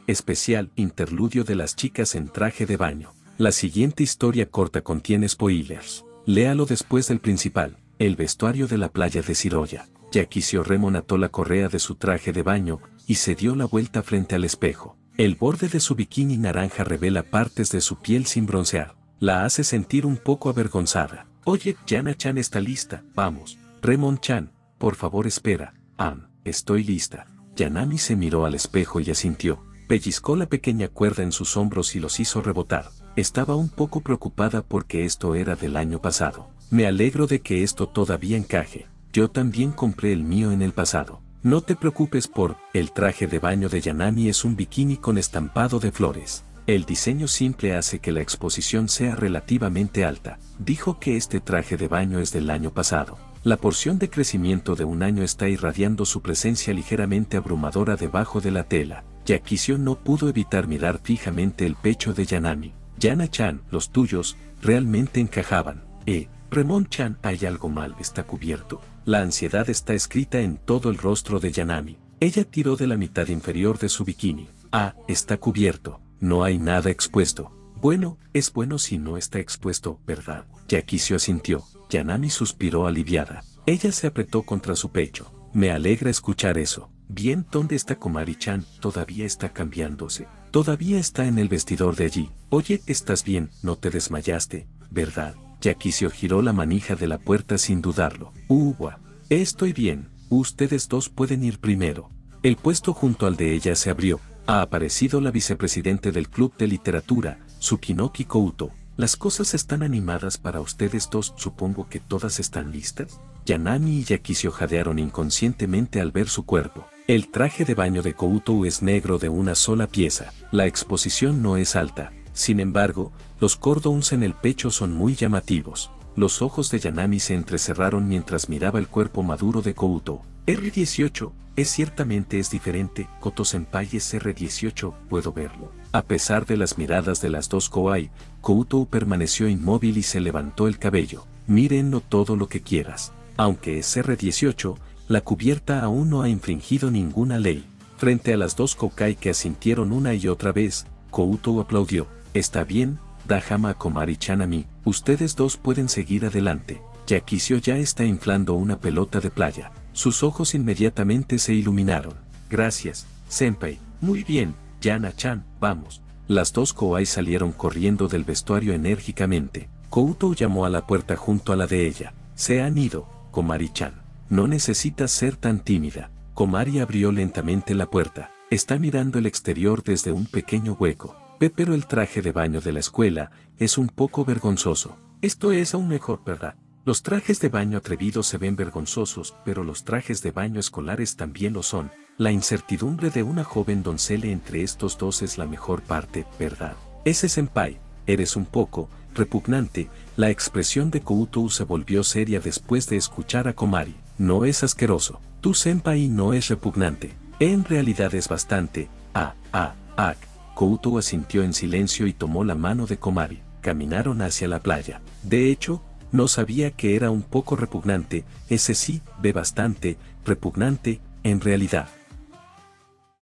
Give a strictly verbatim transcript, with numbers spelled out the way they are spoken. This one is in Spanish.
especial interludio de las chicas en traje de baño. La siguiente historia corta contiene spoilers. Léalo después del principal. El vestuario de la playa de Shiroya. Yakishi Remon ató la correa de su traje de baño y se dio la vuelta frente al espejo. El borde de su bikini naranja revela partes de su piel sin broncear. La hace sentir un poco avergonzada. Oye, Yana-chan está lista, vamos. Remon-chan, por favor espera. Am, estoy lista. Yanami se miró al espejo y asintió. Pellizcó la pequeña cuerda en sus hombros y los hizo rebotar. Estaba un poco preocupada porque esto era del año pasado. Me alegro de que esto todavía encaje. Yo también compré el mío en el pasado. No te preocupes por, el traje de baño de Yanami es un bikini con estampado de flores. El diseño simple hace que la exposición sea relativamente alta. Dijo que este traje de baño es del año pasado. La porción de crecimiento de un año está irradiando su presencia ligeramente abrumadora debajo de la tela. Yakishi no pudo evitar mirar fijamente el pecho de Yanami. Yana-chan, los tuyos, realmente encajaban. Eh, Remon-chan, hay algo mal, está cubierto. La ansiedad está escrita en todo el rostro de Yanami. Ella tiró de la mitad inferior de su bikini. Ah, está cubierto. No hay nada expuesto. Bueno, es bueno si no está expuesto, ¿verdad? Yakishi asintió. Yanami suspiró aliviada. Ella se apretó contra su pecho. Me alegra escuchar eso. Bien, ¿dónde está Komari-chan? Todavía está cambiándose. Todavía está en el vestidor de allí. Oye, ¿estás bien? No te desmayaste, ¿verdad? Yakishi giró la manija de la puerta sin dudarlo. Uwa. Estoy bien. Ustedes dos pueden ir primero. El puesto junto al de ella se abrió. Ha aparecido la vicepresidente del club de literatura, Tsukinoki Kouto. Las cosas están animadas para ustedes dos. Supongo que todas están listas. Yanami y Yakishi jadearon inconscientemente al ver su cuerpo. El traje de baño de Kouto es negro de una sola pieza. La exposición no es alta. Sin embargo, los cordons en el pecho son muy llamativos. Los ojos de Yanami se entrecerraron mientras miraba el cuerpo maduro de Kouto. erre dieciocho, es ciertamente es diferente. Koto-senpai es erre dieciocho, puedo verlo. A pesar de las miradas de las dos kawaii, Kouto permaneció inmóvil y se levantó el cabello. Mírenlo todo lo que quieras. Aunque es erre dieciocho, la cubierta aún no ha infringido ninguna ley. Frente a las dos kokai que asintieron una y otra vez, Kouto aplaudió. Está bien, Dajama Komari-chan a mí, ustedes dos pueden seguir adelante. Yakishi ya está inflando una pelota de playa. Sus ojos inmediatamente se iluminaron. Gracias, senpai. Muy bien, Yana-chan, vamos. Las dos kawaii salieron corriendo del vestuario enérgicamente. Kouto llamó a la puerta junto a la de ella. Se han ido, Komari-chan. No necesitas ser tan tímida. Komari abrió lentamente la puerta. Está mirando el exterior desde un pequeño hueco. Ve, pero el traje de baño de la escuela es un poco vergonzoso. Esto es aún mejor, ¿verdad? Los trajes de baño atrevidos se ven vergonzosos, pero los trajes de baño escolares también lo son. La incertidumbre de una joven doncella entre estos dos es la mejor parte, ¿verdad? Ese senpai, eres un poco repugnante. La expresión de Kouto se volvió seria después de escuchar a Komari. No es asqueroso. Tu senpai no es repugnante. En realidad es bastante. Ah, ah, ah. Kouto asintió en silencio y tomó la mano de Komari. Caminaron hacia la playa. De hecho, no sabía que era un poco repugnante. Ese sí, ve bastante repugnante, en realidad.